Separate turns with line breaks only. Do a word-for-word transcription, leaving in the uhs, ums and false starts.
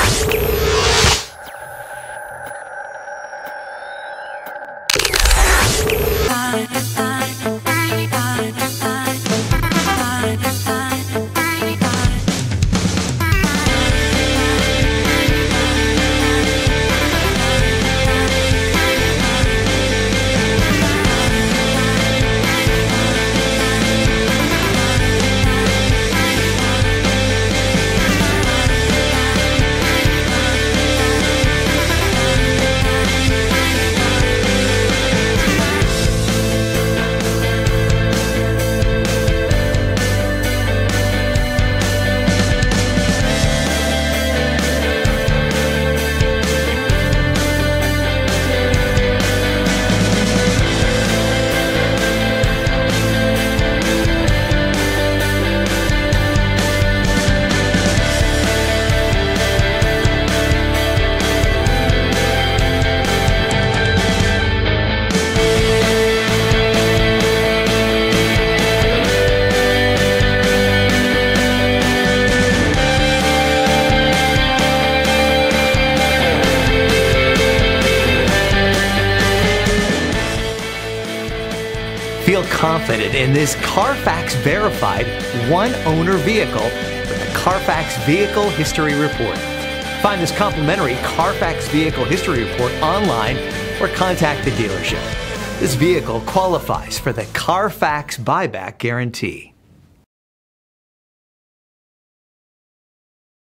Feel confident in this CARFAX verified one-owner vehicle with a CARFAX Vehicle History Report. Find this complimentary CARFAX Vehicle History Report online or contact the dealership. This vehicle qualifies for the CARFAX buyback guarantee.